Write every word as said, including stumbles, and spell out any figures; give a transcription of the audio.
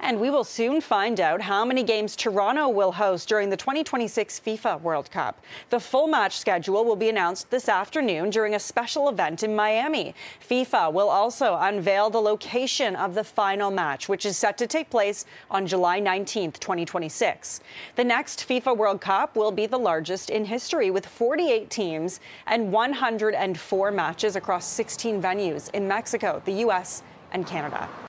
And we will soon find out how many games Toronto will host during the twenty twenty-six FIFA World Cup. The full match schedule will be announced this afternoon during a special event in Miami. FIFA will also unveil the location of the final match, which is set to take place on July nineteenth, twenty twenty-six. The next FIFA World Cup will be the largest in history, with forty-eight teams and one hundred four matches across sixteen venues in Mexico, the U S, and Canada.